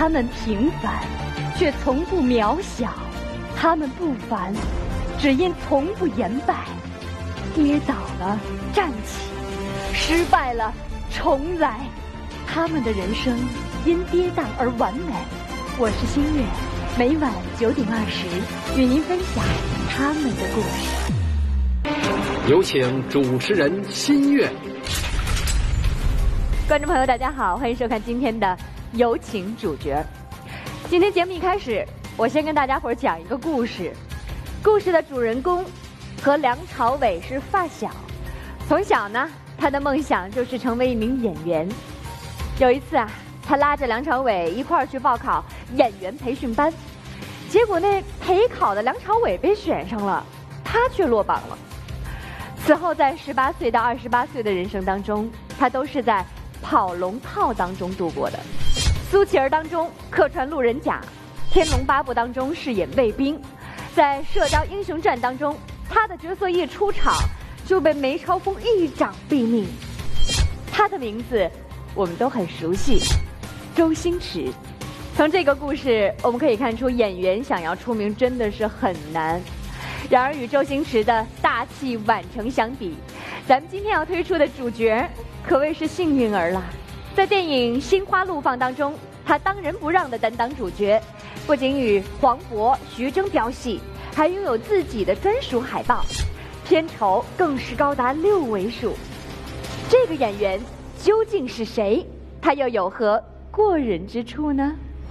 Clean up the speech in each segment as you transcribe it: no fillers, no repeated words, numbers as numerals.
他们平凡，却从不渺小；他们不凡，只因从不言败。跌倒了，站起；失败了，重来。他们的人生因跌宕而完美。我是新月，每晚9:20与您分享他们的故事。 有请主持人新月。 观众朋友大家好，欢迎收看今天的有请主角。今天节目一开始，我先跟大家伙儿讲一个故事。故事的主人公和梁朝伟是发小，从小呢，他的梦想就是成为一名演员。有一次啊，他拉着梁朝伟一块儿去报考演员培训班，结果那陪考的梁朝伟被选上了，他却落榜了。此后在18岁到28岁的人生当中，他都是在跑龙套当中度过的。苏乞儿当中客串路人甲，天龙八部当中饰演卫兵，在射雕英雄传当中，他的角色一出场就被梅超风一掌毙命。他的名字我们都很熟悉，周星驰。从这个故事我们可以看出，演员想要出名真的是很难。然而与周星驰的大器晚成相比，咱们今天要推出的主角可谓是幸运儿了。在电影《心花怒放》当中，他当仁不让的担当主角，不仅与黄渤、徐峥飙戏，还拥有自己的专属海报，片酬更是高达6位数。这个演员究竟是谁？他又有何过人之处呢？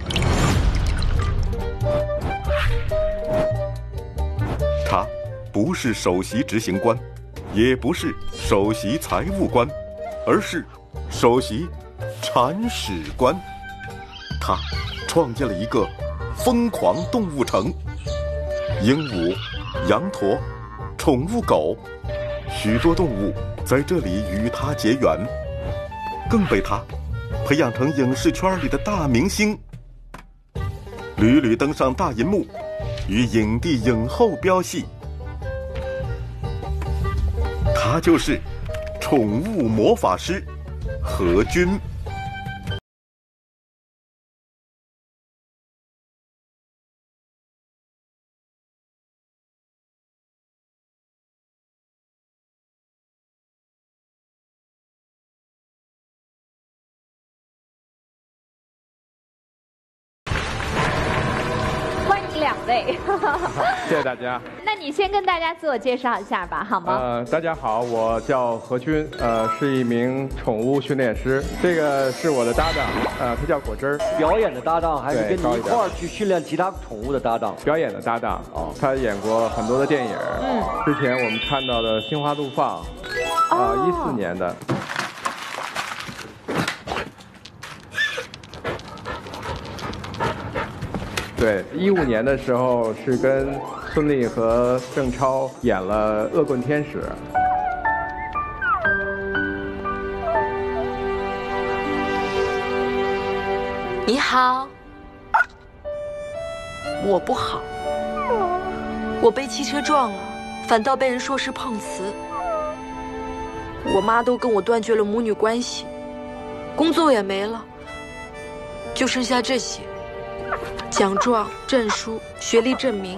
他不是首席执行官，也不是首席财务官，而是首席铲屎官。他创建了一个疯狂动物城，鹦鹉、羊驼、宠物狗，许多动物在这里与他结缘，更被他培养成影视圈里的大明星，屡屡登上大银幕，与影帝影后飙戏。他就是宠物魔法师何君。 2位， 谢谢大家。 那你先跟大家自我介绍一下吧，好吗？ 大家好，我叫何军，是一名宠物训练师。这个是我的搭档，他叫果汁儿。 表演的搭档还是跟你一块儿去训练其他宠物的搭档？ 表演的搭档，他演过很多的电影。之前我们看到的《心花怒放》，14年的。对，15年的时候是跟孙俪和郑超演了《恶棍天使》。 你好，我不好，我被汽车撞了，反倒被人说是碰瓷。我妈都跟我断绝了母女关系，工作也没了，就剩下这些。奖状、证书、学历证明。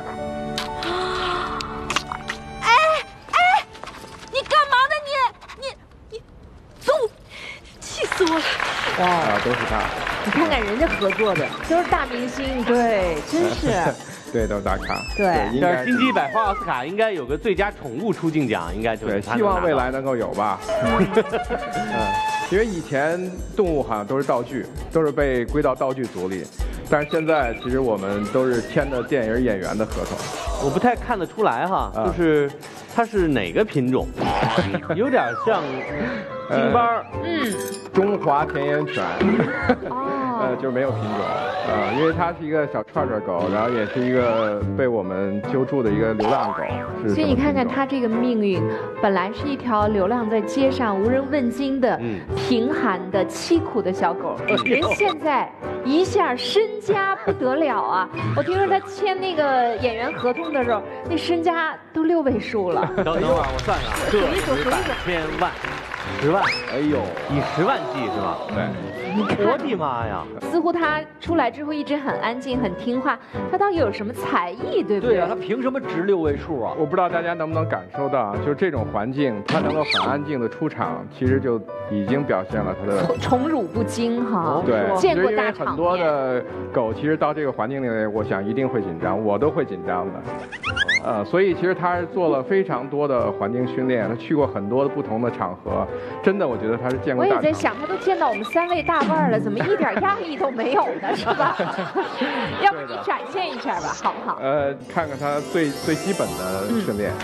你干嘛呢你走！气死我了！ 哇，都是他。 你看看人家合作的都是大明星，对，真是。 对，都是大咖。 对， 但是金鸡百花奥斯卡应该有个最佳宠物出镜奖，应该就是他。 希望未来能够有吧。因为以前动物好像都是道具，都是被归到道具组里。但是现在其实我们都是签的电影演员的合同， 我不太看得出来哈，就是它是哪个品种，有点像京巴， 中华田园犬，就是没有品种，因为它是一个小串串狗，然后也是一个被我们揪住的一个流浪狗。 所以你看看它这个命运，本来是一条流浪在街上无人问津的、贫寒的、凄苦的小狗，人现在一下身家不得了啊！我听说他签那个演员合同的时候，那身家都6位数了。 等会儿我算算，个10、100、千万。 10万， 哎呦， 以10万计是吧？ 对， 我的妈呀！ 似乎他出来之后一直很安静、很听话，他到底有什么才艺，对不对？ 对啊，他凭什么值6位数啊？ 我不知道大家能不能感受到，就是这种环境，他能够很安静的出场，其实就已经表现了他的宠辱不惊哈。 对， 见过因为很多的狗其实到这个环境里，我想一定会紧张，我都会紧张的。所以其实他是做了非常多的环境训练，他去过很多的不同的场合，真的我觉得他是见过大场。 我也在想，他都见到我们3位大腕了，怎么一点压力都没有呢？是吧？要不你展现一下吧，好不好？ 看看他最基本的训练。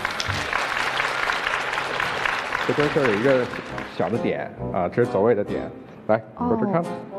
这有一个小的点啊，这是走位的点，来，我这看，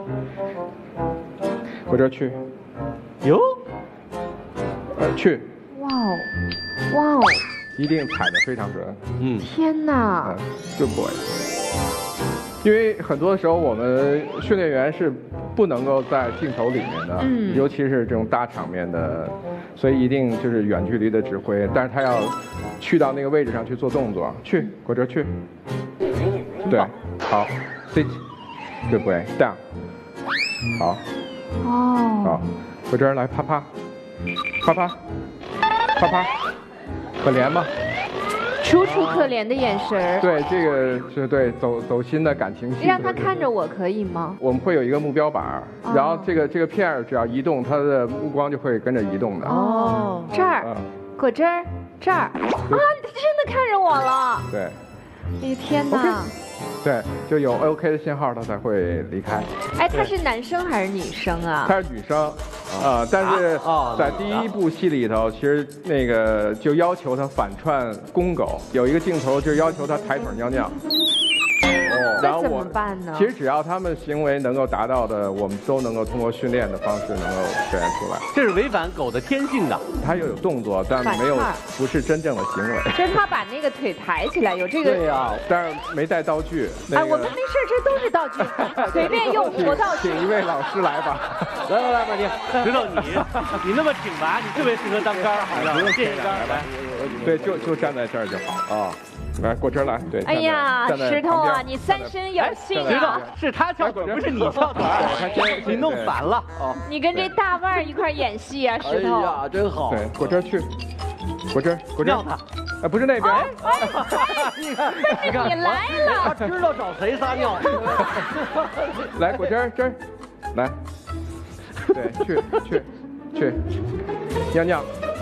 我这去， 哟， 去。 哇哦，哇哦！ 一定踩得非常准。 天哪 ！Good boy。因为很多时候我们训练员是不能够在镜头里面的，尤其是这种大场面的，所以一定就是远距离的指挥。但是他要去到那个位置上去做动作，去，过这去。对，好 ，sit，Good boy，down， 好。 哦。 好，过这儿来啪啪，啪啪。啪啪，可怜吗？ 楚楚可怜的眼神。 对，这个是对走心的感情戏。 让他看着我可以吗？ 我们会有一个目标板，然后这个片儿只要移动，它的目光就会跟着移动的。 哦，这儿，果汁儿，这儿，啊，你真的看着我了。 对。 哎呀天哪！ 对，就有 OK 的信号，他才会离开。 哎，他是男生还是女生啊？ 他是女生，但是在第一部戏里头，其实那个就要求他反串公狗，有一个镜头就要求他抬腿尿尿。然后怎么办呢？ 其实只要他们行为能够达到的，我们都能够通过训练的方式能够表现出来。 这是违反狗的天性的， 它又有动作，但不是真正的行为。 就是他把那个腿抬起来，有这个。 对呀， 但是没带道具。 哎，我们没事，这都是道具，随便用活道具。 请一位老师来吧。 来吧，你石头你那么挺拔，你特别适合当杆儿，好不好？借一杆来。 对，就站在这儿就好啊。来，过这儿来，对。 哎呀，石头啊，你三生有幸啊！ 石头是他翘腿，不是你翘腿，你弄反了哦。 你跟这大腕儿一块演戏啊，石头。 哎呀，真好。 对，过这儿去，过这儿。 尿他。 不是那边。 你看，你来了。 他知道找谁撒尿。 来，过这儿，来。对，去，尿尿。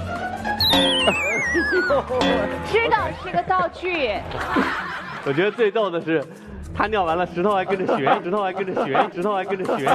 知道是个道具。 我觉得最逗的是，他尿完了，石头还跟着学，石头还跟着学，石头还跟着学。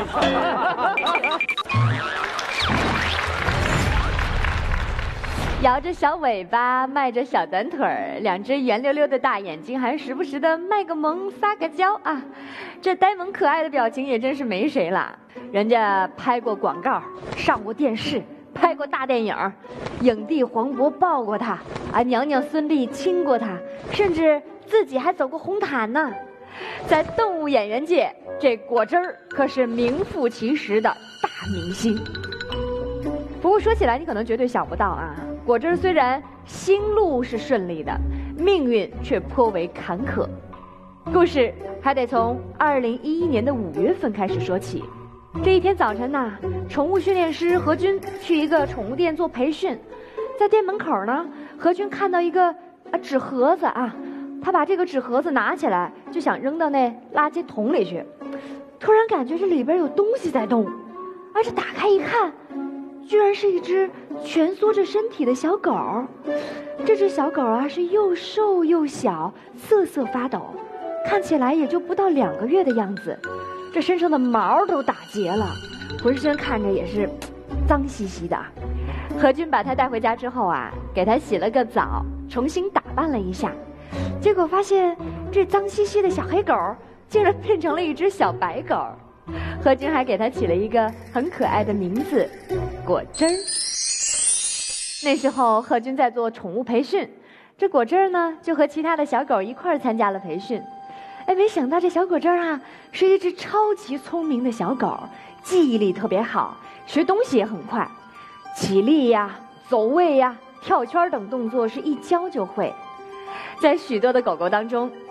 摇着小尾巴，迈着小短腿儿，两只圆溜溜的大眼睛，还时不时的卖个萌、撒个娇啊！这呆萌可爱的表情也真是没谁了。人家拍过广告，上过电视，拍过大电影，影帝黄渤抱过他，啊，娘娘孙俪亲过他，甚至自己还走过红毯呢。在动物演员界，这果汁儿可是名副其实的大明星。不过说起来，你可能绝对想不到啊，果汁虽然心路是顺利的，命运却颇为坎坷。故事还得从2011年的5月份开始说起。这一天早晨呢，宠物训练师何军去一个宠物店做培训，在店门口呢，何军看到一个纸盒子啊，他把这个纸盒子拿起来，就想扔到那垃圾桶里去，突然感觉这里边有东西在动，而这打开一看，居然是一只蜷缩着身体的小狗。这只小狗啊，是又瘦又小，瑟瑟发抖，看起来也就不到2个月的样子，这身上的毛都打结了，浑身看着也是脏兮兮的。何军把它带回家之后啊，给它洗了个澡，重新打扮了一下，结果发现这脏兮兮的小黑狗竟然变成了一只小白狗。何军还给它起了一个很可爱的名字，果汁儿。那时候何军在做宠物培训，这果汁儿呢就和其他的小狗一块儿参加了培训。哎，没想到这小果汁儿啊是一只超级聪明的小狗，记忆力特别好，学东西也很快，起立呀、走位呀、跳圈等动作是一教就会。在许多的狗狗当中，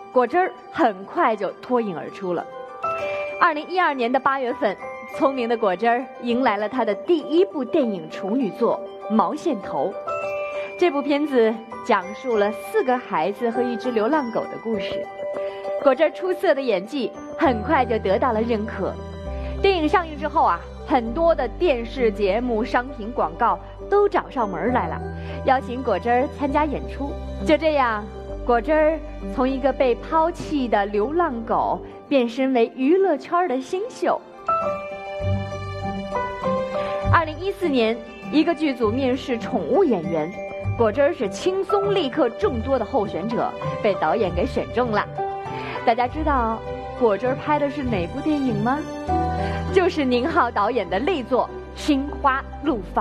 果汁儿很快就脱颖而出了。2012年的8月份，聪明的果汁儿迎来了他的第一部电影处女作《毛线头》。这部片子讲述了4个孩子和一只流浪狗的故事。果汁儿出色的演技很快就得到了认可。电影上映之后啊，很多的电视节目、商品广告都找上门来了，邀请果汁儿参加演出。就这样，果汁儿从一个被抛弃的流浪狗变身为娱乐圈的新秀。2014年，一个剧组面试宠物演员，果汁儿是轻松力克众多的候选者，被导演给选中了。大家知道果汁儿拍的是哪部电影吗？就是宁浩导演的力作《心花怒放》。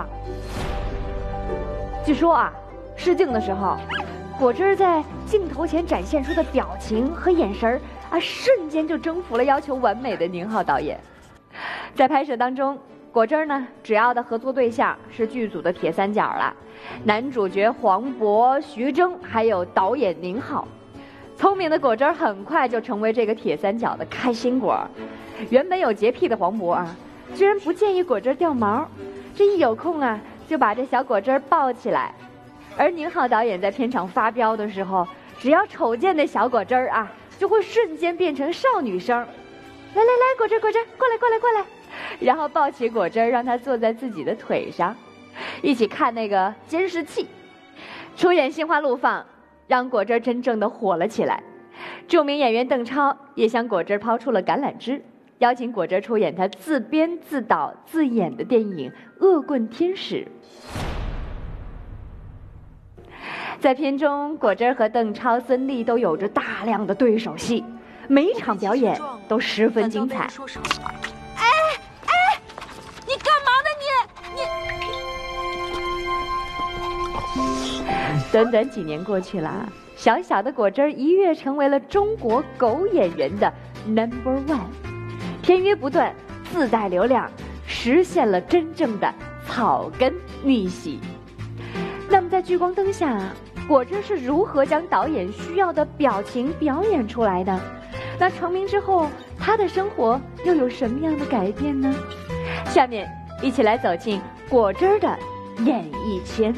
据说啊，试镜的时候，果汁儿在镜头前展现出的表情和眼神啊，瞬间就征服了要求完美的宁浩导演。在拍摄当中，果汁儿呢主要的合作对象是剧组的铁三角了，男主角黄渤、徐峥，还有导演宁浩。聪明的果汁儿很快就成为这个铁三角的开心果。原本有洁癖的黄渤啊，居然不建议果汁儿掉毛，这一有空啊，就把这小果汁儿抱起来。而宁浩导演在片场发飙的时候，只要瞅见那小果汁儿啊，就会瞬间变成少女声。来来来，果汁果汁，过来过来过来，然后抱起果汁儿，让他坐在自己的腿上，一起看那个监视器。出演《心花怒放》，让果汁儿真正的火了起来。著名演员邓超也向果汁儿抛出了橄榄枝，邀请果汁儿出演他自编自导自演的电影《恶棍天使》。在片中，果汁儿和邓超、孙俪都有着大量的对手戏，每一场表演都十分精彩。 你干嘛呢你？ 短短几年过去了，小小的果汁儿一跃成为了中国狗演员的 No.1， 片约不断，自带流量，实现了真正的草根逆袭。那么在聚光灯下，果汁是如何将导演需要的表情表演出来的？那成名之后，他的生活又有什么样的改变呢？下面一起来走进果汁的演艺圈。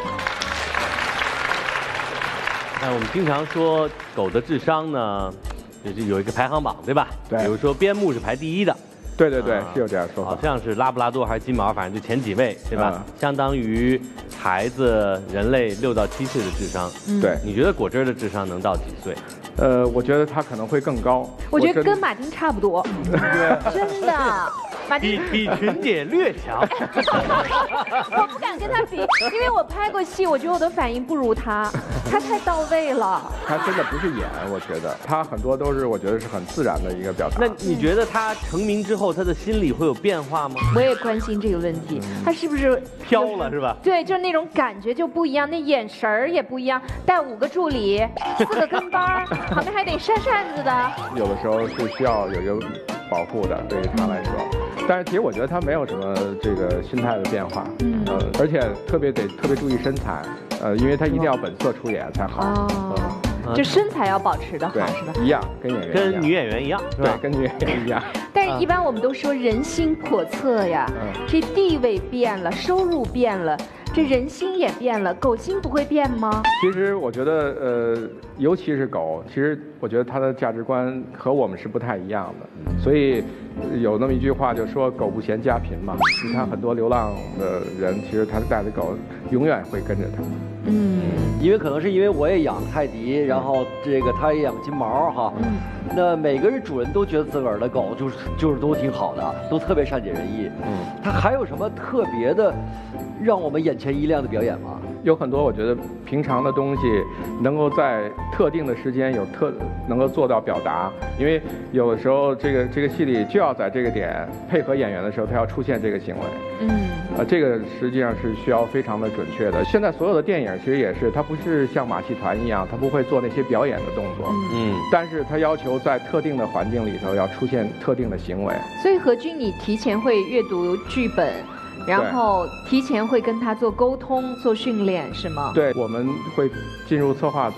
我们经常说狗的智商呢，就是有一个排行榜，对吧？ 对。 比如说边牧是排第1的。 对对对，是有这样说法。 好像是拉布拉多还是金毛，反正就前几位，对吧？相当于孩子人类6到7岁的智商。 对。 你觉得果汁的智商能到几岁？ 我觉得他可能会更高。 我觉得跟马丁差不多。真的。 比群姐略强。 我不敢跟他比，因为我拍过戏，我觉得我的反应不如他，他太到位了。 他真的不是演，我觉得他很多都是我觉得是很自然的一个表达。 那你觉得他成名之后，他的心理会有变化吗？ 我也关心这个问题，他是不是飘了是吧？ 对，就是那种感觉就不一样，那眼神儿也不一样，带5个助理，4个跟班，旁边还得扇扇子的。 有的时候是需要有一个保护的，对于他来说。但是其实我觉得他没有什么这个心态的变化，而且特别注意身材，因为他一定要本色出演才好。 就身材要保持的好，是吧？ 一样，跟演员跟女演员一样，是吧？ 对，跟女演员一样。 但是，一般我们都说人心叵测呀，这地位变了，收入变了，这人心也变了，狗心不会变吗？ 其实我觉得，尤其是狗，其实我觉得它的价值观和我们是不太一样的。所以有那么一句话，就说狗不嫌家贫嘛。你看很多流浪的人，其实他带着狗，永远会跟着他。 因为可能是因为我也养泰迪，然后这个他也养金毛哈。那每个人主人都觉得自个儿的狗就是都挺好的，都特别善解人意。他还有什么特别的，让我们眼前一亮的表演吗？ 有很多我觉得平常的东西能够在特定的时间能够做到表达，因为有的时候这个戏里就要在这个点配合演员的时候，他要出现这个行为。这个实际上是需要非常的准确的。现在所有的电影其实也是，它不是像马戏团一样，它不会做那些表演的动作。但是它要求在特定的环境里头要出现特定的行为。 所以何君，你提前会阅读剧本，然后提前会跟他做沟通、做训练，是吗？ 对，我们会进入策划组，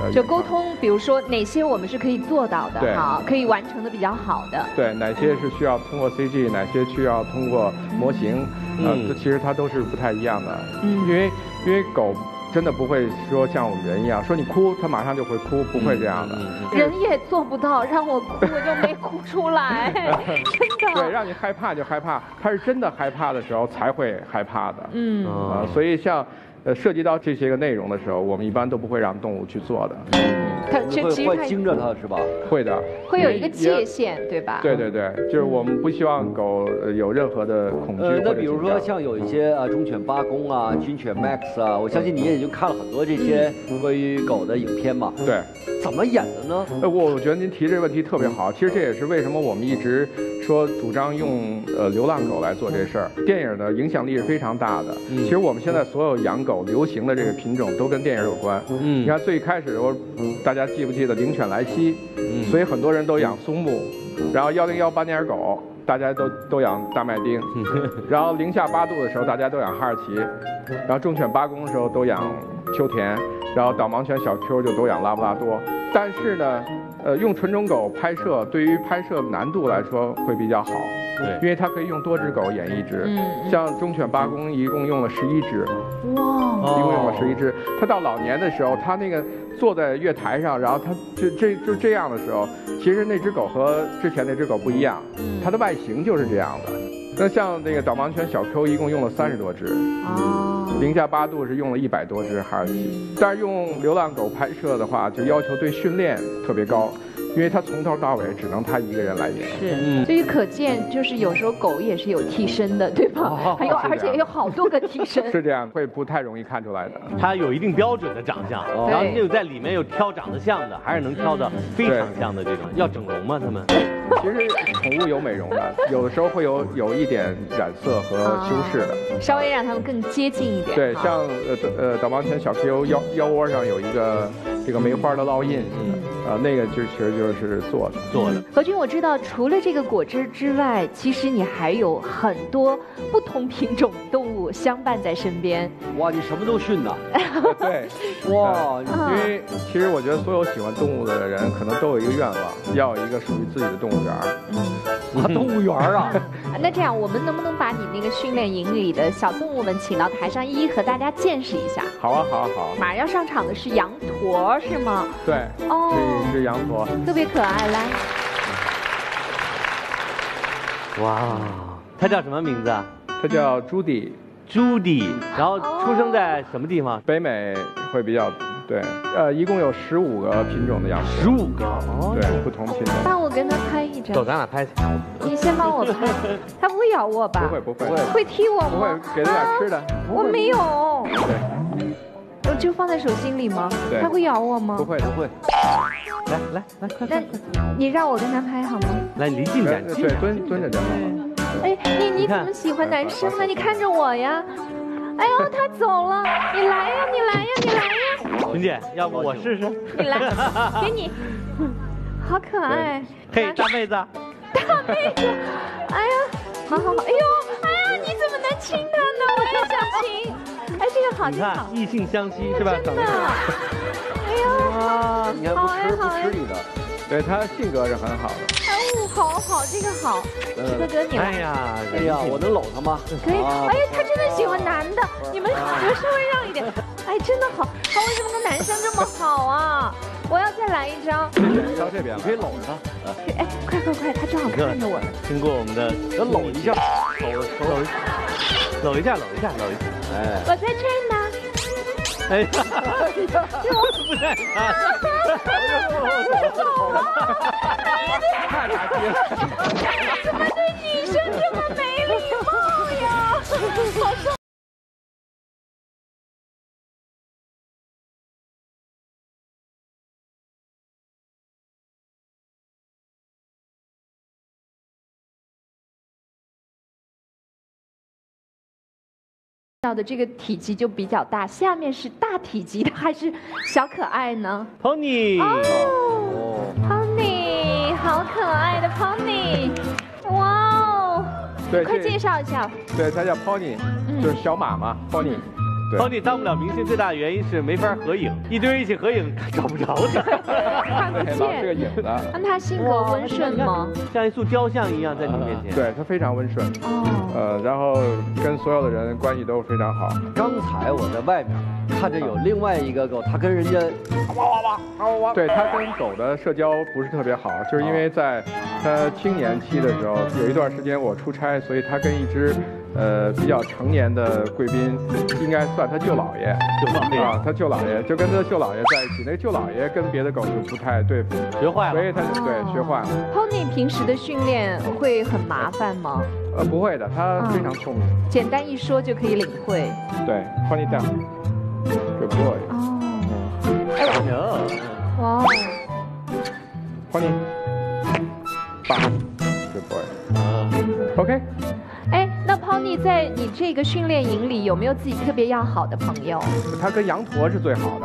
就沟通，比如说哪些我们是可以做到的，哈，可以完成的比较好的。 对，哪些是需要通过 CG， 哪些需要通过模型，这其实它都是不太一样的。因为狗真的不会说像我们人一样，说你哭，它马上就会哭，不会这样的。 人也做不到，让我哭我就没哭出来，真的。 对，让你害怕就害怕，它是真的害怕的时候才会害怕的。所以像。涉及到这些个内容的时候，我们一般都不会让动物去做的。 会惊着它是吧？ 会的， 会有一个界限，对吧？ 对，就是我们不希望狗有任何的恐惧。 那比如说像有一些忠犬八公啊、军犬 Max 啊，我相信你也已经看了很多这些关于狗的影片嘛。 对， 怎么演的呢？ 我觉得您提这个问题特别好。其实这也是为什么我们一直说主张用流浪狗来做这事儿。电影的影响力是非常大的。其实我们现在所有养狗流行的这个品种都跟电影有关。你看最开始大家记不记得灵犬莱西？所以很多人都养松木，然后101斑点狗，大家都养大麦町，然后零下8度的时候大家都养哈士奇，然后忠犬八公的时候都养秋田，然后导盲犬小 Q 就都养拉布拉多。但是呢，用纯种狗拍摄对于拍摄难度来说会比较好。对，因为它可以用多只狗演一只，像忠犬八公一共用了11只，哇，一共用了11只。它到老年的时候，它那个坐在月台上，然后它就这样的时候，其实那只狗和之前那只狗不一样，它的外形就是这样的。那像那个导盲犬小 Q 一共用了30多只，零下8度是用了100多只哈士奇。但是用流浪狗拍摄的话，就要求对训练特别高。因为他从头到尾只能他一个人来演， 是，所以可见就是有时候狗也是有替身的，对吧？还有而且有好多个替身， 是这样，会不太容易看出来的。 它有一定标准的长相，然后又在里面又挑长得像的，还是能挑的非常像的这种。要整容吗？他们？ 其实宠物有美容的，有的时候会有一点染色和修饰的， 稍微让它们更接近一点。 对，像导盲犬小 Q 腰窝上有一个这个梅花的烙印，那个其实就是做的。 何军，我知道除了这个果汁之外，其实你还有很多不同品种动物相伴在身边。 哇，你什么都训呐？ 对，哇，因为其实我觉得所有喜欢动物的人可能都有一个愿望，要有一个属于自己的动物园。 动物园啊？ 那这样，我们能不能把你那个训练营里的小动物们请到台上，一一和大家见识一下？ 好啊，好。 马上要上场的是羊驼，是吗？ 对，是羊驼， 特别可爱。来， 哇，它叫什么名字啊？ 它叫朱迪。 然后出生在什么地方？ 北美会比较对，一共有15个品种的羊驼。 15个？ 对，不同品种。 那我跟它拍一张。 走，咱俩拍去。 你先帮我拍。它不会咬我吧？ 不会。 会踢我吗？ 不会，给它点吃的。 我没有。 对。 我就放在手心里吗？ 对。 它会咬我吗？ 不会。 来，快！ 那你让我跟它拍好吗？ 来，离近点。 对，蹲着就好了。 哎，你怎么喜欢男生呢？你看着我呀！哎呦，他走了，你来呀！ 群姐，要不我试试？ 你来，给你，好可爱。 嘿，大妹子， 哎呀，好，哎呀，你怎么能亲他呢？我也想亲。哎，这个好， 你看，异性相吸是吧？ 真的。哎呀， 你看不吃你的。 对，他性格是很好的。 好，这个好。哥哥你来。 哎呀， 我能搂他吗？ 可以。哎呀，他真的喜欢男的，你们稍微让一点。哎，真的好，他为什么跟男生这么好啊？我要再来一张。 到这边， 你可以搂着他。 哎，快，他正好看着我了。 经过我们的， 要搂一下， 搂一下。 哎，我在这儿呢。 哎呀，我不在他。 太打击了！ 怎么对女生这么没礼貌呀？好受。到的这个体积就比较大，下面是大体积的还是小可爱呢 ？Pony， Pony， 好可爱的 Pony， 哇哦！ 对， 快介绍一下。 对，它叫 Pony，就是小马嘛 ，Pony。 Pony 当不了明星最大的原因是没法合影，一堆人一起合影找不着他， 看不老是个见。 影子。 那他性格温顺吗？ 像一束雕像一样在你面前。 对他非常温顺。然后跟所有的人关系都非常好。 刚才我在外面看着有另外一个狗，它跟人家哇。 对，它跟狗的社交不是特别好，就是因为在它青年期的时候，有一段时间我出差，所以它跟一只比较成年的贵宾，应该算他舅姥爷，啊，他舅姥爷就跟他舅姥爷在一起，那舅姥爷跟别的狗就不太对付， 学坏了， 所以他就对学坏了。 Pony 平时的训练会很麻烦吗？ 不会的，他非常聪明， 简单一说就可以领会。对 ，Pony down，good boy。 哇 ，Pony，棒 ，good boy。OK。 哎，那 Pony 在你这个训练营里有没有自己特别要好的朋友？ 他跟羊驼是最好的。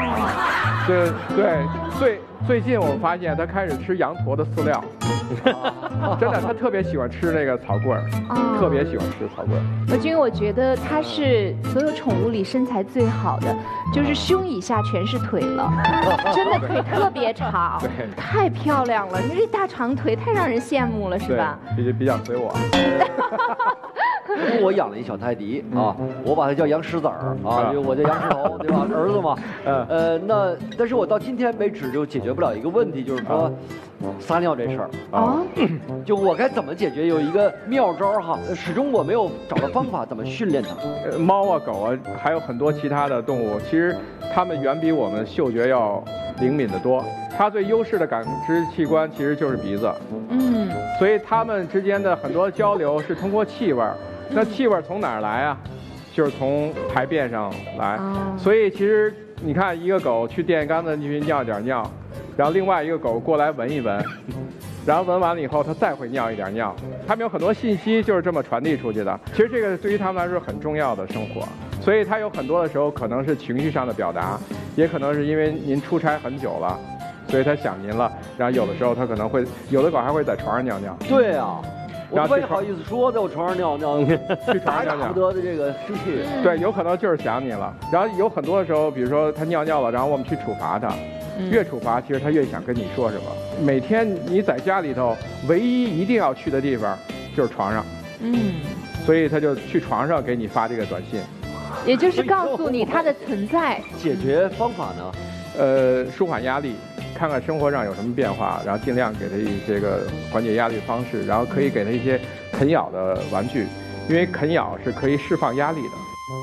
对，最近我发现他开始吃羊驼的饲料。真的，他特别喜欢吃那个草棍儿，特别喜欢吃草棍儿。 因为我觉得他是所有宠物里身材最好的，就是胸以下全是腿了，真的腿特别长，太漂亮了。你这大长腿太让人羡慕了，是吧？ 比较随我。 我养了一小泰迪啊，我把它叫杨石子儿啊，就我叫杨石头，对吧？儿子嘛。那但是我到今天为止就解决不了一个问题，就是说撒尿这事儿啊，就我该怎么解决？有一个妙招哈，始终我没有找到方法怎么训练它。 猫啊、狗啊，还有很多其他的动物，其实它们远比我们嗅觉要灵敏得多。它最优势的感知器官其实就是鼻子，所以它们之间的很多交流是通过气味儿。那气味从哪儿来啊？就是从排便上来。所以其实你看，一个狗去电线杆子去尿点尿，然后另外一个狗过来闻一闻，然后闻完了以后，它再会尿一点尿。它们有很多信息就是这么传递出去的。其实这个对于它们来说很重要的生活。所以它有很多的时候可能是情绪上的表达，也可能是因为您出差很久了，所以它想您了。然后有的时候它可能会，有的狗还会在床上尿尿。 对啊。我不好意思说，在我床上尿尿， 去床上尿尿， 不得的这个生气。 对，有可能就是想你了。然后有很多的时候，比如说他尿尿了，然后我们去处罚他，越处罚，其实他越想跟你说什么。每天你在家里头，唯一一定要去的地方就是床上。所以他就去床上给你发这个短信， 也就是告诉你它的存在。 解决方法呢？ 舒缓压力。看看生活上有什么变化，然后尽量给他一些个缓解压力的方式，然后可以给他一些啃咬的玩具，因为啃咬是可以释放压力的。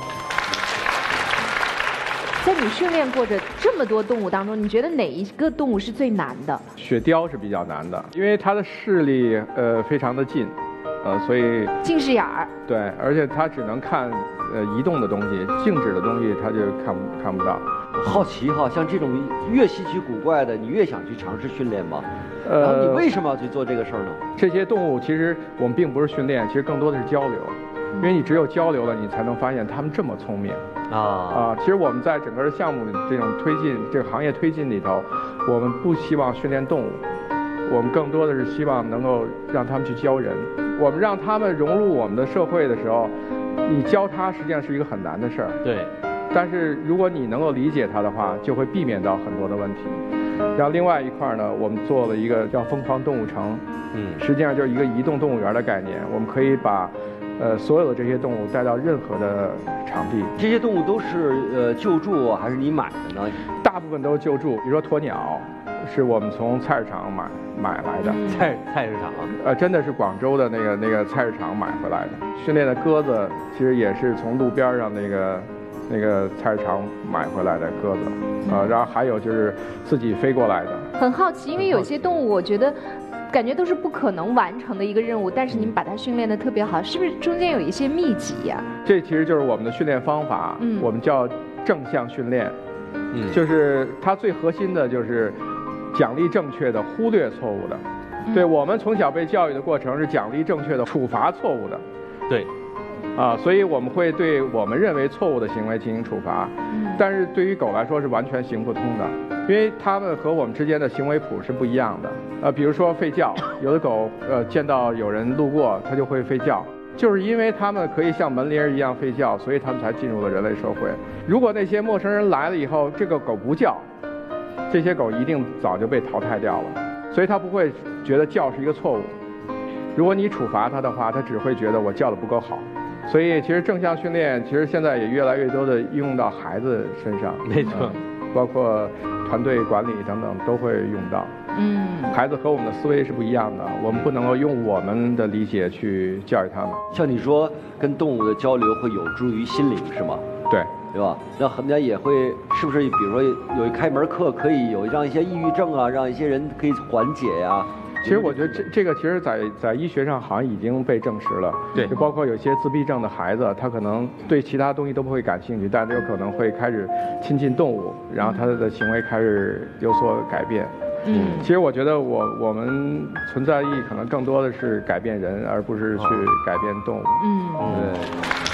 在你训练过的这么多动物当中，你觉得哪一个动物是最难的？ 雪貂是比较难的，因为它的视力非常的近，所以近视眼儿。 对，而且它只能看移动的东西，静止的东西它就看不到。 好奇哈，像这种越稀奇古怪的，你越想去尝试训练吗？然后你为什么要去做这个事儿呢？ 这些动物其实我们并不是训练，其实更多的是交流，因为你只有交流了，你才能发现它们这么聪明其实我们在整个的项目这种推进，这个行业推进里头，我们不希望训练动物，我们更多的是希望能够让他们去教人。我们让他们融入我们的社会的时候，你教他实际上是一个很难的事儿。 对。 但是如果你能够理解它的话，就会避免到很多的问题。然后另外一块呢，我们做了一个叫疯狂动物城，实际上就是一个移动动物园的概念。我们可以把所有的这些动物带到任何的场地。 这些动物都是救助还是你买的呢？ 大部分都是救助，比如说鸵鸟，是我们从菜市场买来的。 菜市场真的是广州的那个菜市场买回来的。训练的鸽子其实也是从路边上那个菜市场买回来的鸽子，然后还有就是自己飞过来的。 很好奇，因为有些动物，我觉得感觉都是不可能完成的一个任务，但是你们把它训练得特别好，是不是中间有一些秘籍呀？ 这其实就是我们的训练方法，我们叫正向训练，就是它最核心的就是奖励正确的，忽略错误的。对，我们从小被教育的过程是奖励正确的，处罚错误的。 对。 所以我们会对我们认为错误的行为进行处罚，但是对于狗来说是完全行不通的，因为它们和我们之间的行为谱是不一样的。比如说吠叫，有的狗见到有人路过，它就会吠叫。 就是因为他们可以像门铃一样吠叫，所以他们才进入了人类社会。如果那些陌生人来了以后，这个狗不叫，这些狗一定早就被淘汰掉了，所以它不会觉得叫是一个错误。如果你处罚它的话，它只会觉得我叫得不够好。所以其实正向训练，其实现在也越来越多的应用到孩子身上， 没错， 包括团队管理等等都会用到。孩子和我们的思维是不一样的，我们不能够用我们的理解去教育他们。 像你说，跟动物的交流会有助于心灵，是吗？ 对， 对吧？那人家也会，是不是？比如说有一开门课，可以有让一些抑郁症啊，让一些人可以缓解呀。 其实我觉得这个其实在医学上好像已经被证实了。 对， 就包括有些自闭症的孩子，他可能对其他东西都不会感兴趣，但是有可能会开始亲近动物，然后他的行为开始有所改变。其实我觉得我们存在意义可能更多的是改变人，而不是去改变动物。 对。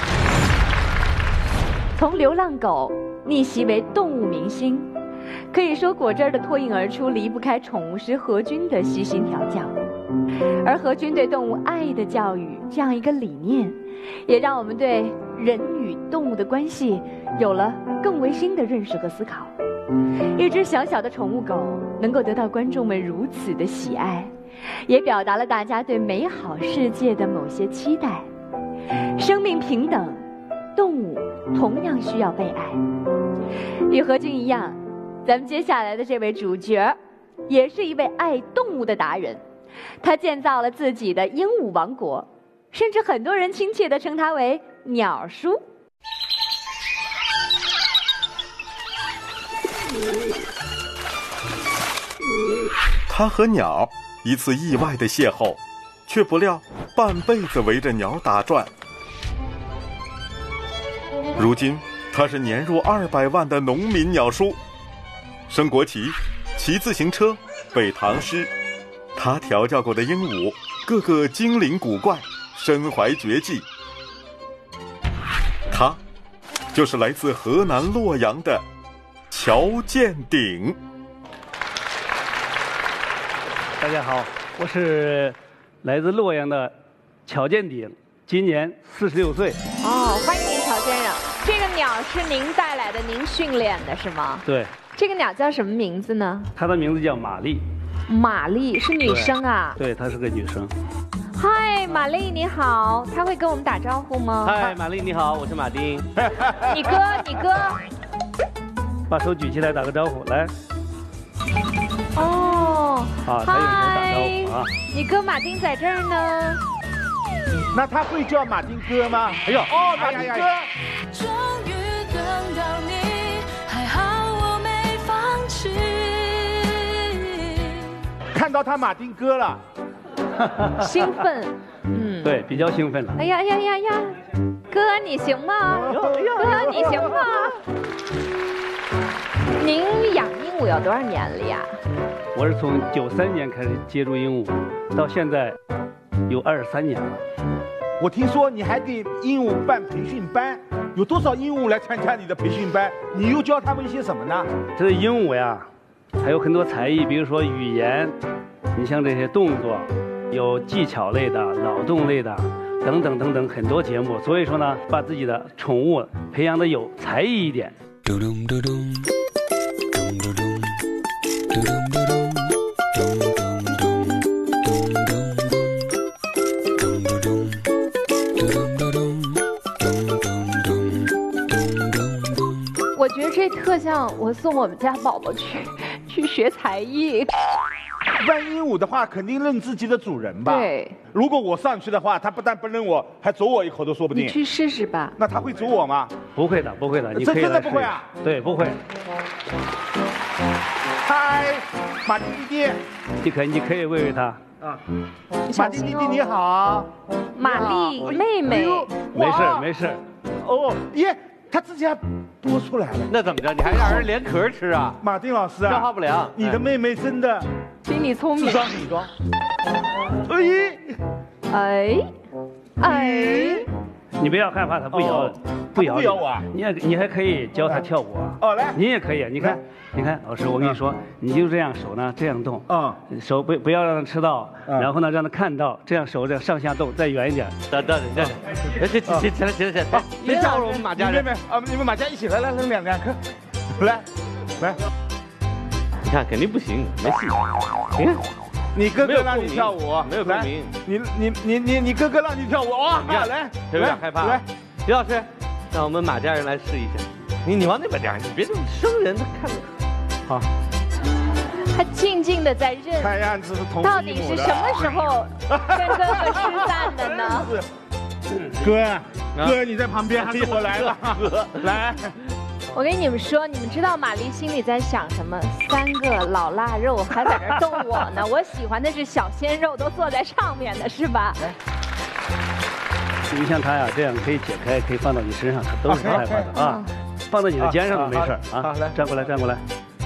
从流浪狗逆袭为动物明星，可以说果真的脱颖而出，离不开宠物师何军的悉心调教。而何军对动物爱的教育这样一个理念，也让我们对人与动物的关系有了更为新的认识和思考。一只小小的宠物狗能够得到观众们如此的喜爱，也表达了大家对美好世界的某些期待。生命平等，动物同样需要被爱。与何军一样，咱们接下来的这位主角也是一位爱动物的达人，他建造了自己的鹦鹉王国，甚至很多人亲切地称他为鸟叔。 他和鸟一次意外的邂逅，却不料半辈子围着鸟打转。如今他是年入200万的农民鸟叔，升国旗，骑自行车，背唐诗。他调教过的鹦鹉个个精灵古怪，身怀绝技。他就是来自河南洛阳的乔建鼎。 大家好，我是来自洛阳的乔建鼎，今年46岁。 哦，欢迎您，乔先生。这个鸟是您带来的，您训练的是吗？ 对。 这个鸟叫什么名字呢？ 它的名字叫玛丽。 玛丽是女生啊？ 对，她是个女生。 嗨，玛丽你好，她会跟我们打招呼吗？ 嗨，玛丽你好，我是马丁。 你哥。 把手举起来打个招呼，来。 哦。 啊，他有手打招呼啊。 你哥马丁在这儿呢。 那他会叫马丁哥吗？哎呦，哦，马丁哥。 终于等到你，还好我没放弃。 看到他马丁哥了， 兴奋， 对，比较兴奋了。 哎呀，哥你行吗？哥你行吗？您养鹦鹉有多少年了呀？ 我是从93年开始接触鹦鹉，到现在有23年了。 我听说你还给鹦鹉办培训班，有多少鹦鹉来参加你的培训班？你又教他们一些什么呢？ 这鹦鹉呀，还有很多才艺，比如说语言，你像这些动作，有技巧类的、劳动类的，等等很多节目。所以说呢，把自己的宠物培养的有才艺一点。 我觉得这特像我送我们家宝宝去学才艺。 万鹦鹉的话，肯定认自己的主人吧？ 对。 如果我上去的话，它不但不认我，还啄我一口都说不定。 你去试试吧。 那它会啄我吗？ 不会的，你可以来试。 真的不会啊？ 对，不会。 嗨，马丁弟弟。 你可以喂喂它。 啊，马丁弟弟你好。 玛丽妹妹。 没事。 哦耶。他自己还多出来了， 那怎么着？你还让人连壳吃啊？ 马丁老师啊， 消化不良。 你的妹妹真的比你聪明。 智商很高。 你不要害怕，它不咬，不咬我啊。 你还可以教它跳舞啊。 哦，来， 你也可以，你看，老师，我跟你说，你就这样手呢这样动，手不要让它吃到，然后呢让它看到，这样手这样上下动，再远一点。 等，起来，好，别叫我们马家人。 你们马家一起来两颗，来。 你看肯定不行，没戏。你看， 你哥哥让你跳舞， 没有共鸣。 你哥哥让你跳舞啊！来， 有点害怕。来，李老师，让我们马家人来试一下。你往那边点，你别这么生人，他看着。好。 他静静的在认， 看样子是同到底是什么时候跟哥哥失散的呢？ 哥，你在旁边还是我来吧？来。 我跟你们说，你们知道玛丽心里在想什么？3个老腊肉还在这逗我呢，我喜欢的是小鲜肉，都坐在上面的是吧？ 你像他呀，这样可以解开，可以放到你身上，都是不害怕的啊。放到你的肩上都没事啊。来，站过来。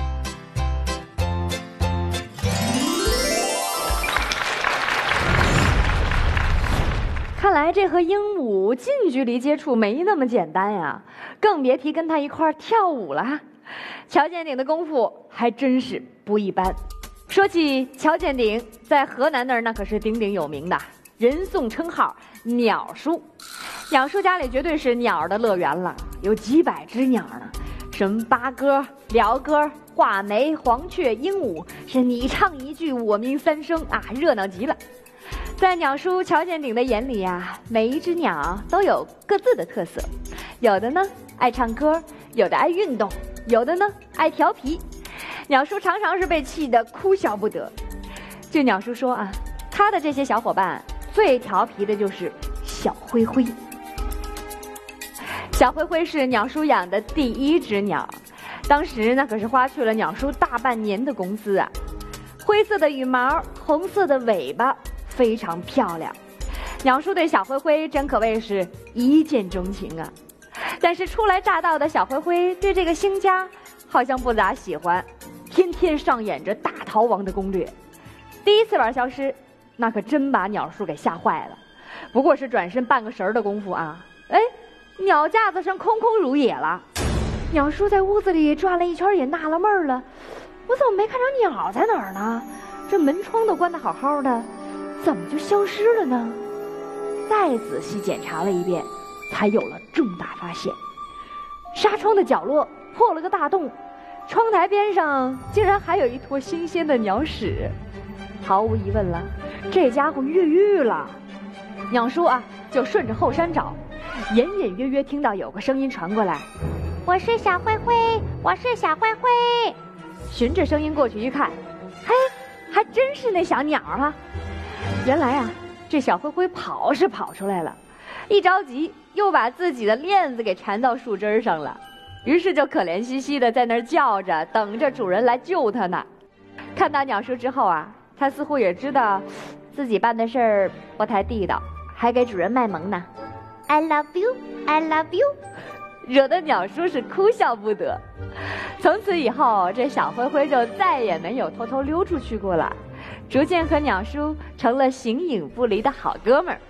看来这和鹦鹉近距离接触没那么简单呀，更别提跟他一块儿跳舞了。乔建鼎的功夫还真是不一般。说起乔建鼎，在河南那儿那可是鼎鼎有名的，人送称号“鸟叔”。鸟叔家里绝对是鸟的乐园了，有几百只鸟呢，什么八哥、鹩哥、画眉、黄雀、鹦鹉，是你唱一句我鸣三声啊，热闹极了。在鸟叔乔建鼎的眼里呀，每一只鸟都有各自的特色，有的呢爱唱歌，有的爱运动，有的呢爱调皮。鸟叔常常是被气得哭笑不得。据鸟叔说啊，他的这些小伙伴最调皮的就是小灰灰。小灰灰是鸟叔养的第1只鸟，当时那可是花去了鸟叔大半年的工资啊。灰色的羽毛，红色的尾巴，非常漂亮。鸟叔对小灰灰真可谓是一见钟情啊。但是初来乍到的小灰灰对这个新家好像不咋喜欢，天天上演着大逃亡的攻略。第一次玩消失，那可真把鸟叔给吓坏了。不过是转身半个神的功夫啊，鸟架子上空空如也了。鸟叔在屋子里转了一圈，也纳了闷了，我怎么没看着鸟在哪儿呢？这门窗都关得好好的，怎么就消失了呢？再仔细检查了一遍，才有了重大发现。纱窗的角落破了个大洞，窗台边上竟然还有一坨新鲜的鸟屎。毫无疑问了，这家伙越狱了。鸟叔啊，就顺着后山找，隐隐约约听到有个声音传过来：“我是小灰灰，我是小灰灰。”循着声音过去一看，嘿，还真是那小鸟啊！原来啊，这小灰灰跑是跑出来了，一着急又把自己的链子给缠到树枝上了，于是就可怜兮兮的在那儿叫着，等着主人来救它呢。看到鸟叔之后啊，他似乎也知道自己办的事儿不太地道，还给主人卖萌呢。I love you, I love you， 惹得鸟叔是哭笑不得。从此以后，这小灰灰就再也没有偷偷溜出去过了，逐渐和鸟叔成了形影不离的好哥们儿。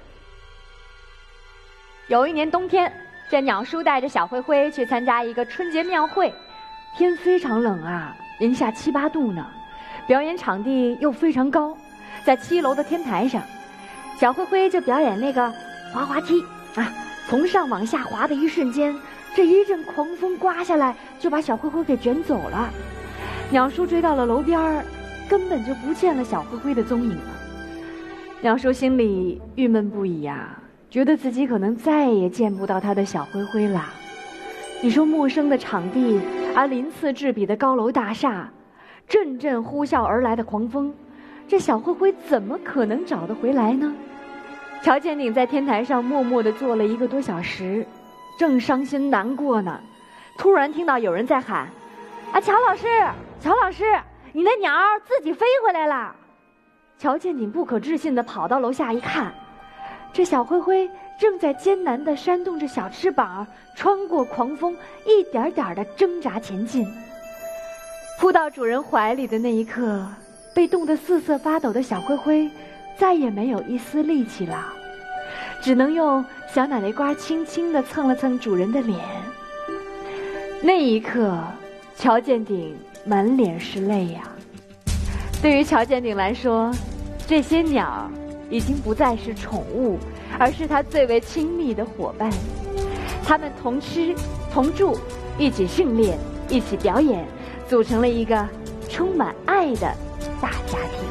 有一年冬天，这鸟叔带着小灰灰去参加一个春节庙会，天非常冷啊，零下7、8度呢。表演场地又非常高，在7楼的天台上，小灰灰就表演那个滑滑梯啊，从上往下滑的一瞬间，这一阵狂风刮下来，就把小灰灰给卷走了。鸟叔追到了楼边，根本就不见了小灰灰的踪影了。鸟叔心里郁闷不已啊，觉得自己可能再也见不到他的小灰灰了。你说陌生的场地，而鳞次栉比的高楼大厦，阵阵呼啸而来的狂风，这小灰灰怎么可能找得回来呢？乔建鼎在天台上默默地坐了1个多小时，正伤心难过呢，突然听到有人在喊：“啊，乔老师，乔老师，你的鸟自己飞回来了！”乔建鼎不可置信地跑到楼下一看，这小灰灰正在艰难地扇动着小翅膀，穿过狂风，一点点地挣扎前进。扑到主人怀里的那一刻，被冻得瑟瑟发抖的小灰灰再也没有一丝力气了。 只能用小脑袋瓜轻轻地蹭了蹭主人的脸。那一刻，乔建鼎满脸是泪呀。对于乔建鼎来说，这些鸟已经不再是宠物，而是他最为亲密的伙伴。他们同吃同住，一起训练，一起表演，组成了一个充满爱的大家庭。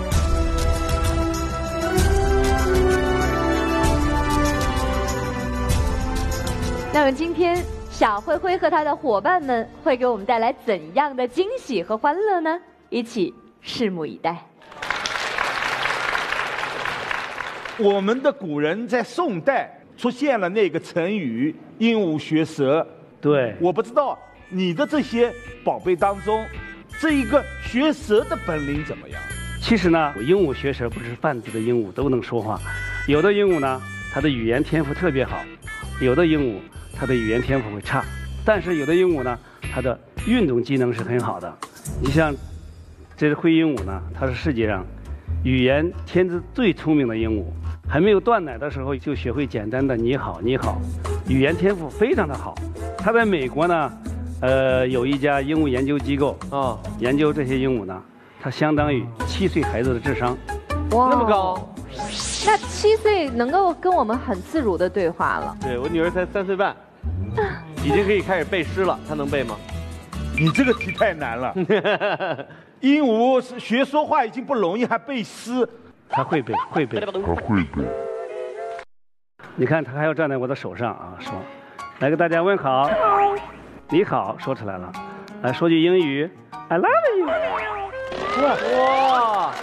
那么今天小灰灰和他的伙伴们会给我们带来怎样的惊喜和欢乐呢？一起拭目以待。 我们的古人在宋代出现了那个成语“鹦鹉学舌”。 对， 我不知道你的这些宝贝当中，这一个学舌的本领怎么样？ 其实呢，鹦鹉学舌不是泛指的鹦鹉都能说话，有的鹦鹉呢，它的语言天赋特别好，有的鹦鹉它的语言天赋会差，但是有的鹦鹉呢，它的运动机能是很好的。你像这只灰鹦鹉呢，它是世界上语言天资最聪明的鹦鹉，还没有断奶的时候就学会简单的你好你好，语言天赋非常的好。它在美国呢，有一家鹦鹉研究机构啊，研究这些鹦鹉呢，它相当于7岁孩子的智商。 哇， 那么高？ 那7岁能够跟我们很自如的对话了。 对，我女儿才3岁半，已经可以开始背诗了。她能背吗？ 你这个题太难了。鹦鹉学说话已经不容易，还背诗。 他会背，会背。你看，他还要站在我的手上啊，说，来给大家问好，你好，说出来了。来说句英语 ，I love you。 哇！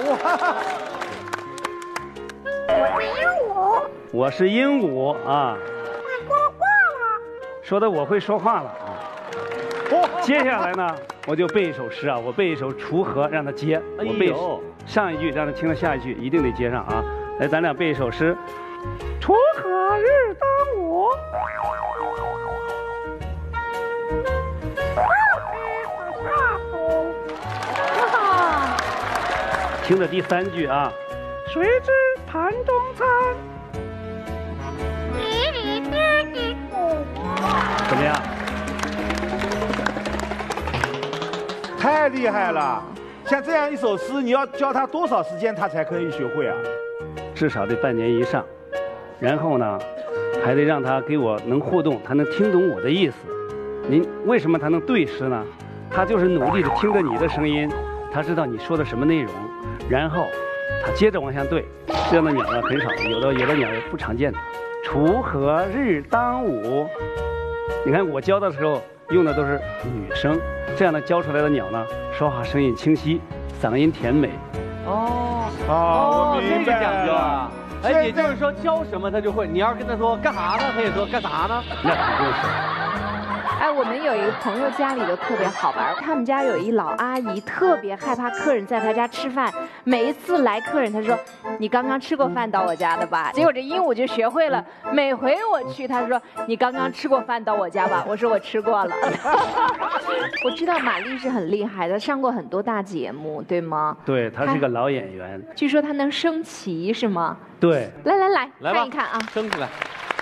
我是鹦鹉啊。说的我会说话了啊。接下来呢，我就背一首诗啊，我背一首《锄禾》，让他接。我背上一句，让他听到下一句，一定得接上啊。来，咱俩背一首诗。锄禾日当午，听着第3句啊。谁知盘中餐？怎么样？ 太厉害了！像这样一首诗，你要教他多少时间，他才可以学会啊？ 至少得半年以上。然后呢，还得让他给我能互动，他能听懂我的意思。您为什么他能对诗呢？他就是努力的听着你的声音，他知道你说的什么内容，然后他接着往下对。这样的鸟呢很少，有的鸟也不常见的。锄禾日当午，你看我教的时候用的都是女生，这样的教出来的鸟呢，说话声音清晰，嗓音甜美。 我明白这个讲究啊。哎，也就是说教什么他就会，你要是跟他说干啥呢，他也说干啥呢， 那肯定是。 哎，我们有一个朋友家里头特别好玩，他们家有一老阿姨，特别害怕客人在她家吃饭。每一次来客人，她说：“你刚刚吃过饭到我家的吧？”结果这鹦鹉就学会了，每回我去，她说：“你刚刚吃过饭到我家吧？”我说：“我吃过了。”我知道玛丽是很厉害的，上过很多大节目，对吗？ 对，她是一个老演员。 据说她能升旗，是吗？ 对。 来， 来看一看啊， 升起来。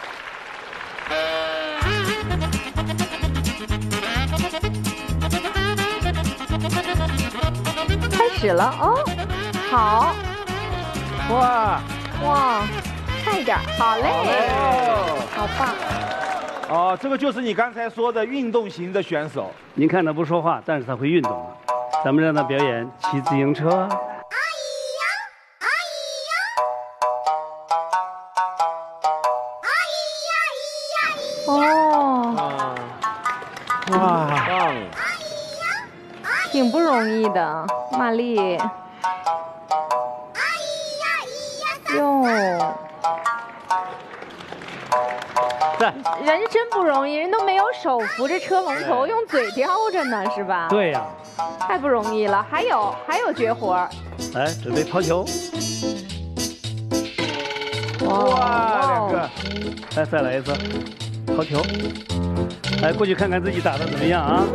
开始了哦，好，哇，快一点，好嘞，好棒。 哦，这个就是你刚才说的运动型的选手。 您看他不说话，但是他会运动。咱们让他表演骑自行车。 哇，挺不容易的，玛丽。哟，人真不容易，人都没有手扶着车龙头，用嘴叼着呢，是吧？ 对呀， 太不容易了。还有绝活。 来，准备抛球。 哇，两个。 来，再来一次，抛球。来，过去看看自己打的怎么样啊？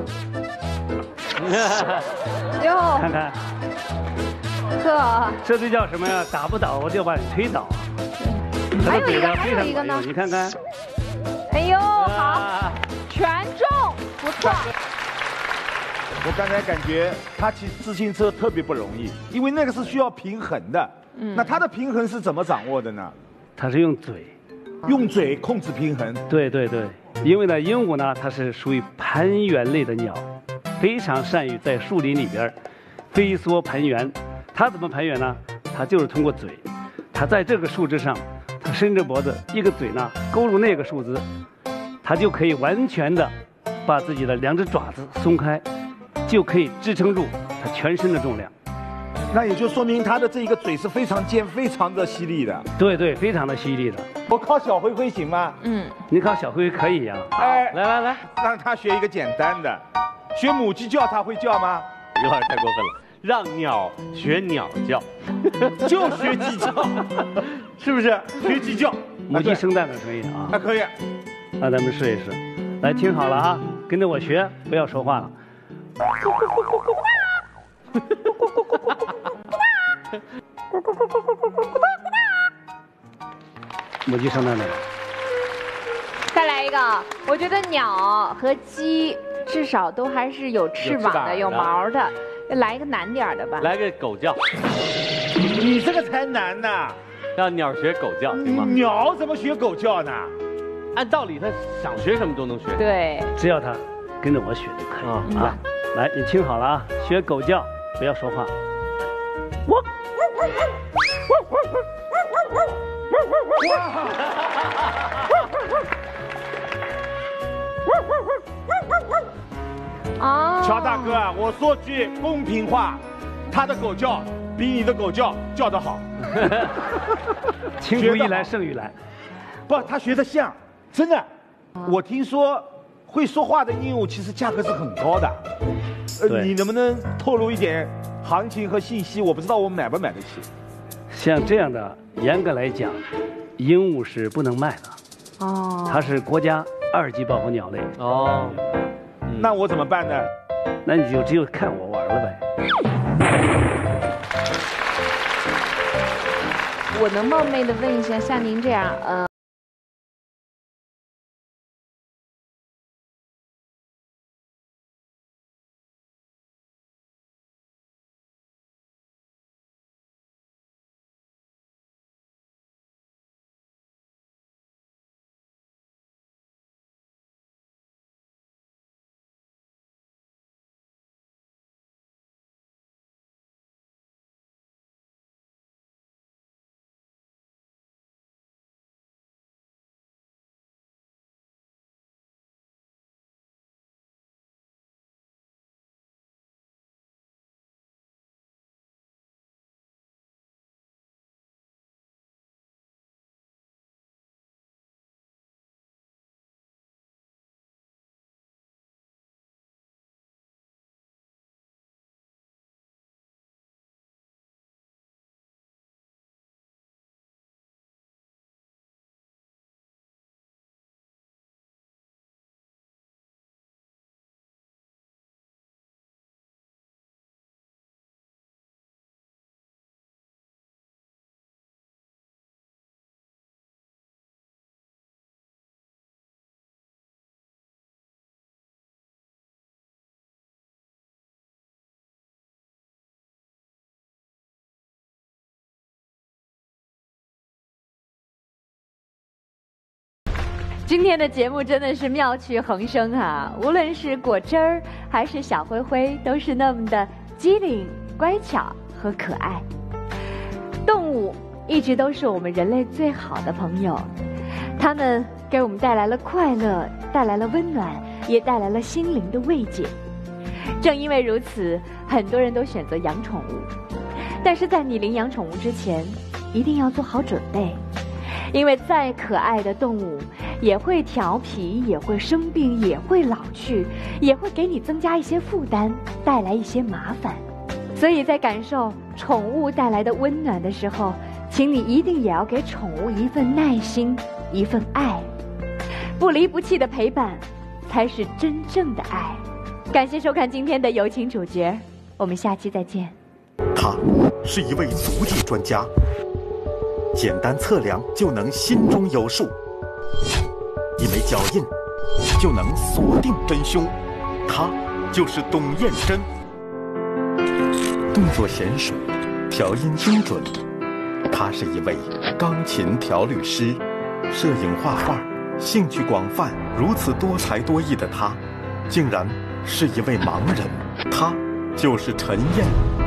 哟， 看看， 呵， 这叫什么呀？打不倒我就把你推倒。 还有一个， 非还有一个呢常管用，你看看。 哎呦，好，全中，不错。 我刚才感觉他骑自行车特别不容易，因为那个是需要平衡的。那他的平衡是怎么掌握的呢？ 他是用嘴， 用嘴控制平衡。 对对对，因为呢，鹦鹉呢，它是属于盘旋类的鸟，非常善于在树林里边飞梭盘旋。它怎么盘旋呢？它就是通过嘴，它在这个树枝上，它伸着脖子，一个嘴呢勾入那个树枝，它就可以完全的把自己的两只爪子松开，就可以支撑住它全身的重量。 那也就说明他的这一个嘴是非常尖、非常的犀利的。 对对，非常的犀利的。 我考小灰灰行吗？ 你考小灰可以呀。 哎， 来来来， 让他学一个简单的，学母鸡叫，他会叫吗？ 于老师太过分了，让鸟学鸟叫， 就学鸡叫，是不是？学鸡叫， 母鸡生蛋的声音啊。 还可以。 那咱们试一试，来听好了啊，跟着我学，不要说话了。母鸡生蛋没有？ 再来一个，我觉得鸟和鸡至少都还是有翅膀的、有毛的。来一个难点的吧。 来个狗叫。 你这个才难呢。 让鸟学狗叫，行吗？ 鸟怎么学狗叫呢？ 按道理它想学什么都能学。 对， 只要它跟着我学就可以啊。来，你听好了啊，学狗叫，不要说话。 哦， 乔大哥啊，我说句公平话，他的狗叫比你的狗叫得好。 青出于蓝胜于蓝。 不，他学得像，真的。我听说会说话的鹦鹉其实价格是很高的。你能不能透露一点行情和信息？我不知道我买不买得起。 像这样的，严格来讲，鹦鹉是不能卖的。哦。它是国家2级保护鸟类。 哦。 那我怎么办呢？ 那你就只有看我玩了呗。 我能冒昧的问一下，像您这样，今天的节目真的是妙趣横生啊！无论是果汁儿还是小灰灰，都是那么的机灵、乖巧和可爱。动物一直都是我们人类最好的朋友，它们给我们带来了快乐，带来了温暖，也带来了心灵的慰藉。正因为如此，很多人都选择养宠物。但是在你领养宠物之前，一定要做好准备。因为再可爱的动物也会调皮，也会生病，也会老去，也会给你增加一些负担，带来一些麻烦。所以在感受宠物带来的温暖的时候，请你一定也要给宠物一份耐心，一份爱。不离不弃的陪伴才是真正的爱。感谢收看今天的有请主角，我们下期再见。 他是一位足迹专家， 简单测量就能心中有数，一枚脚印就能锁定真凶，他就是董燕珍。动作娴熟，调音精准，他是一位钢琴调律师，摄影画画，兴趣广泛。如此多才多艺的他，竟然是一位盲人。他就是陈燕。